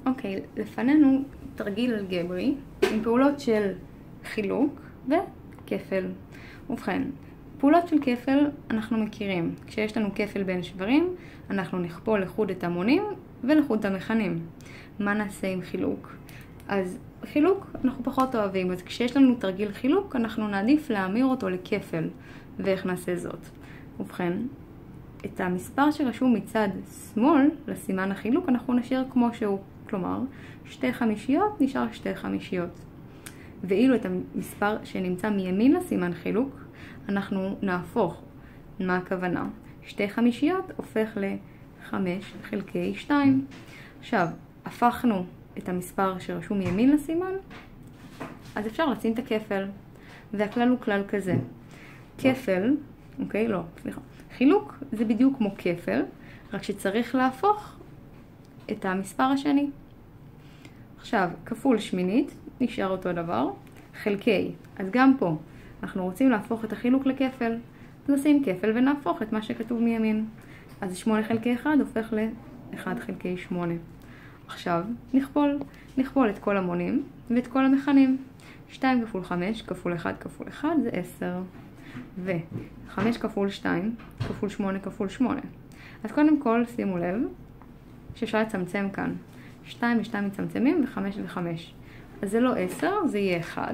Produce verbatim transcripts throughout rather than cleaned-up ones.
אוקיי, לפנינו תרגיל אלגברי עם פעולות של חילוק וכפל. ובכן, פעולות של כפל אנחנו מכירים. כשיש לנו כפל בין שברים, אנחנו נכפול לחוד את המונים ולחוד את המכנים. מה נעשה עם חילוק? אז חילוק אנחנו פחות אוהבים, אז כשיש לנו תרגיל חילוק אנחנו נעדיף להמיר אותו לכפל. ואיך נעשה זאת? ובכן, את המספר שרשום מצד שמאל לסימן החילוק אנחנו נשאיר כמו שהוא. כלומר, שתי חמישיות נשאר שתי חמישיות. ואילו את המספר שנמצא מימין לסימן חילוק, אנחנו נהפוך. מה הכוונה? שתי חמישיות הופך ל-חמש חלקי שתיים. עכשיו, הפכנו את המספר שרשום מימין לסימן, אז אפשר לשים את הכפל. והכלל הוא כלל כזה. כפל, אוקיי, לא, סליחה. חילוק זה בדיוק כמו כפל, רק שצריך להפוך את המספר השני. עכשיו, כפול שמינית, נשאר אותו דבר. חלקי, אז גם פה, אנחנו רוצים להפוך את החילוק לכפל. אז נשים כפל ונהפוך את מה שכתוב מימין. אז שמונה חלקי אחד הופך ל-אחד חלקי שמונה. עכשיו, נכפול. נכפול את כל המונים ואת כל המכנים. שתיים כפול חמש כפול אחד כפול אחד זה עשר. ו-חמש כפול שתיים כפול שמונה כפול שמונה. אז קודם כל, שימו לב שאפשר לצמצם כאן. שתיים ו-שתיים מצמצמים ו-חמש ו-חמש. אז זה לא עשר, זה יהיה אחד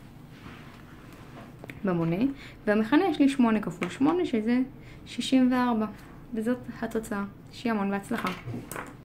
במונה. והמכנה יש לי שמונה כפול שמונה שזה שישים וארבע. וזאת התוצאה. שיהיה המון בהצלחה.